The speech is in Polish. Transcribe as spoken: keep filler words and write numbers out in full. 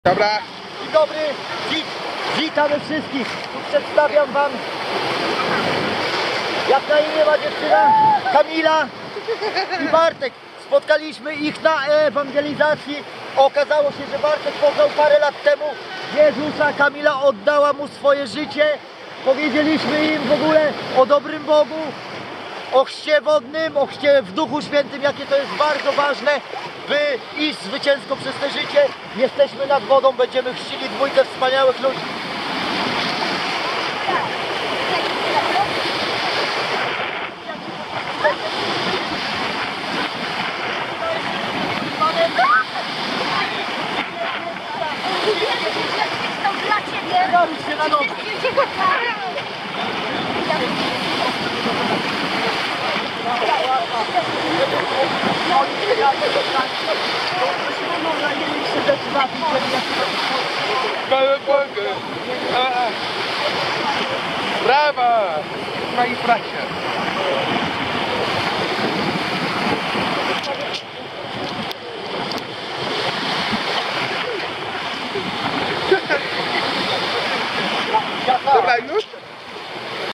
Dobra. Dzień dobry, Wit, witamy wszystkich. Przedstawiam wam, jak na imię ma dziewczyna, Kamila i Bartek. Spotkaliśmy ich na ewangelizacji. Okazało się, że Bartek poznał parę lat temu Jezusa, Kamila oddała mu swoje życie. Powiedzieliśmy im w ogóle o dobrym Bogu, o chrzcie wodnym, o chrzcie w Duchu Świętym, jakie to jest bardzo ważne, by iść zwycięsko przez te życie. Jesteśmy nad wodą, będziemy chrzcili dwójkę wspaniałych ludzi. Zarusz się na nogę. Brawa! No i bracia. Dobra, już?